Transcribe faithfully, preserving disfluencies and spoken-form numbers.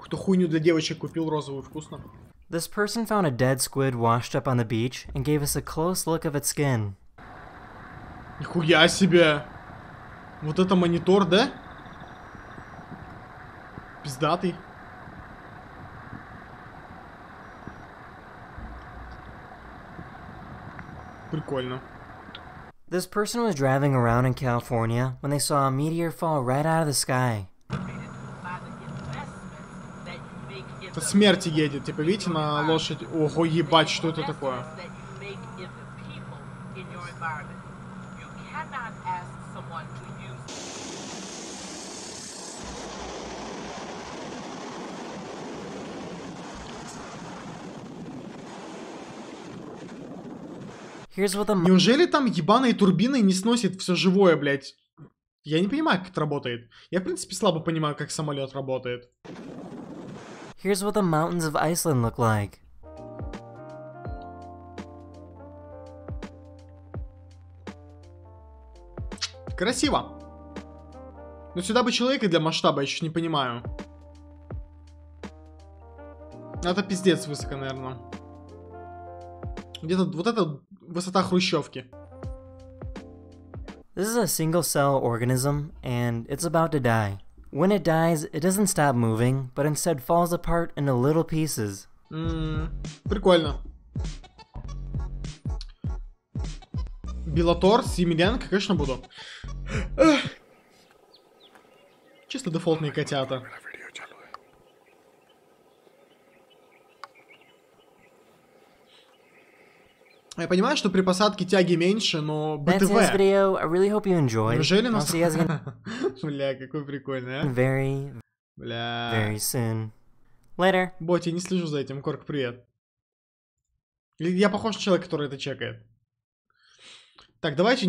Кто хуйню для девочек купил розовую, вкусно. This person found a dead squid washed up on the beach and gave us a close look of its skin. Нихуя себе! Вот это монитор, да? Пиздатый. Прикольно. This person was driving around in California when they saw a meteor fall right out of the sky. Это смерти едет, типа, видите, на лошадь. Ого, ебать, что это такое? Here's what the Неужели там ебаные турбины не сносит все живое, блядь? Я не понимаю, как это работает. Я, в принципе, слабо понимаю, как самолет работает. Here's what the mountains of Iceland look like. Красиво. Но сюда бы человека для масштаба, я еще не понимаю. Это пиздец высоко, наверное. Где-то вот это высота хрущевки. This is a single-cell organism, and it's about to die. When it dies, it doesn't stop moving, but instead falls apart into little pieces. Ммм, прикольно. Беллатор, Емельяненко, конечно, буду. Эх. Чисто дефолтные котята. Я понимаю, что при посадке тяги меньше, но That's БТВ. today's video. I really hope you enjoyed. Неужели I'll нас... see you guys again Бля, какой прикольный, а? very, Бля. very soon. Later. Бот, я не слежу за этим. Корк, привет. Я похож на человека, который это чекает. Так, давайте